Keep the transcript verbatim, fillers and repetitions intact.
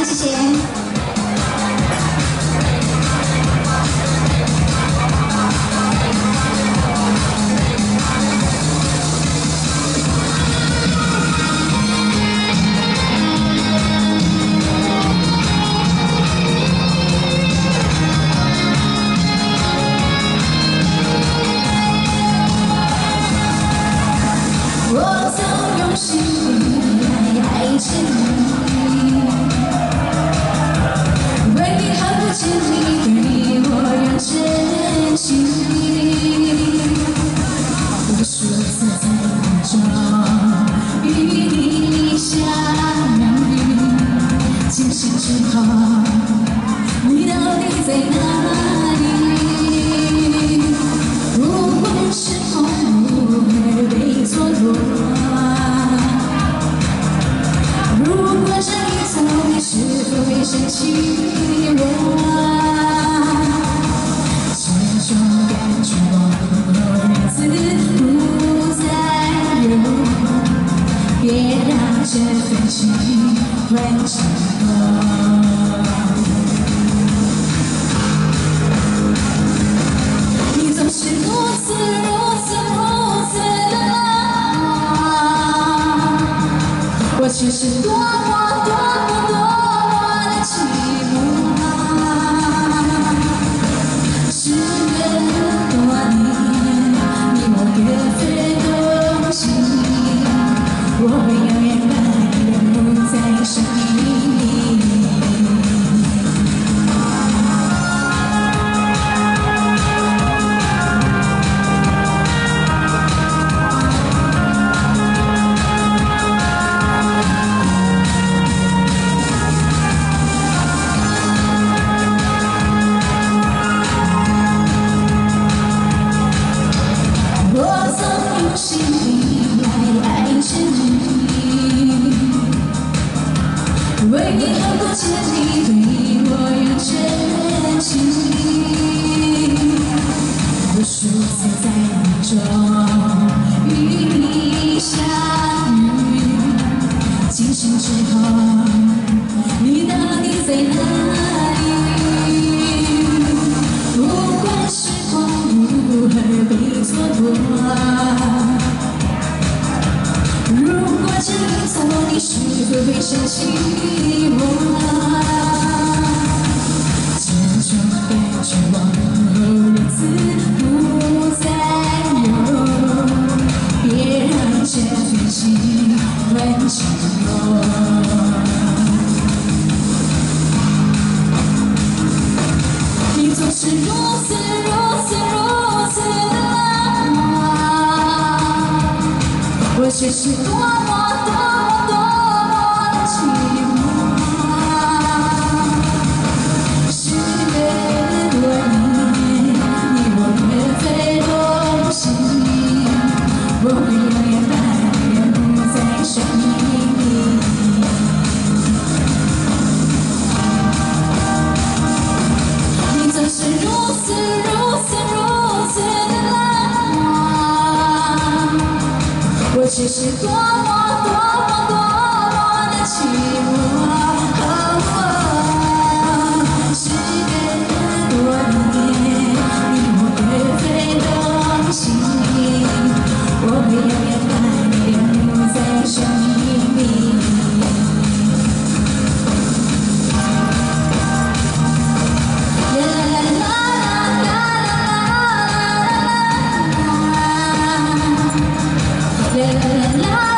谢谢。我曾用心地爱爱着你，为你毫不见你，对我要珍惜。无数次在梦中与你相遇，惊醒之后，你到底在哪里？如果是梦，不会被蹉跎。如果这一走，你是否会想起我？这种感觉，我日子不再有，别让这份情换成痛。你总是如此如此如此的冷，我却是多么多么多么的寂寞。时隔多年，你我各自东西，我会永远把你留在生命里。心里爱爱着你，为你毫不见你，对我要珍惜。无数次在梦中与你相遇，惊醒之后，你到底在哪里？不管时光如何被蹉跎。如果这一走，你是否会想起我？这种感觉，往后日子不再有，别让这份情换成痛。你总是如此如此如此的冷漠，我却是多么多么多么的寂寞。时隔多年，你我各自东西，我会永远把你留在生命里。你总是如此如此如此的冷漠，我却是多么多么多么的寂寞。时隔多年，你我各自东西，我会永远把你留在生命里。啦啦啦啦啦啦啦啦啦啦。